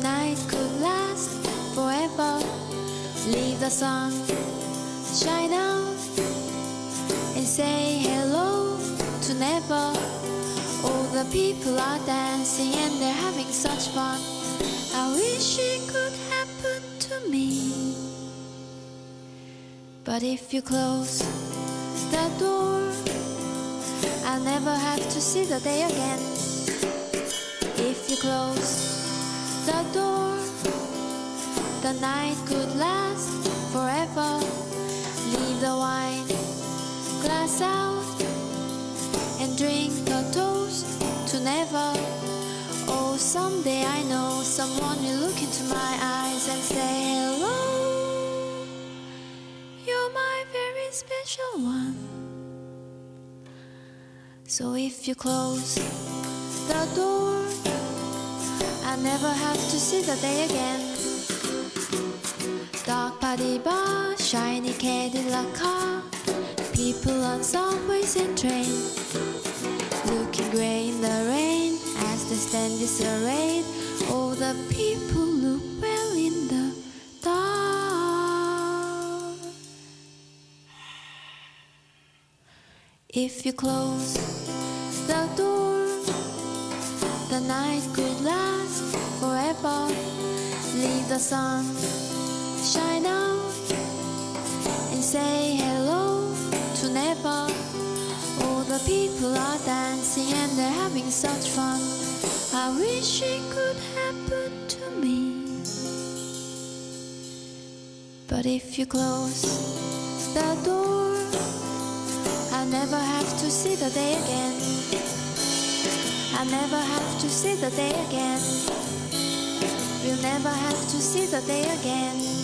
night could last forever. Leave the sun shine out and say hello to never. All the people are dancing and they're having such fun. I wish it could happen to me. But if you close the door, I'll never have to see the day again. If you close the door, the night could last forever. Leave the wine glass out and drink a toast to never. Oh, someday I know someone will look into my eyes and say hello. You're my very special one. So if you close the door, I'll never have to see the day again. Dark party bar, shiny Cadillac car, people on subways and trains, looking grey in the rain as they stand disarrayed. All the people look well in the dark. If you close the door, the night could last forever. Leave the sun shine out and say hello to never. All the people are dancing and they're having such fun. I wish it could happen to me. But if you close the door, I'll never have to see the day again. I'll never have to see the day again. We'll never have to see the day again.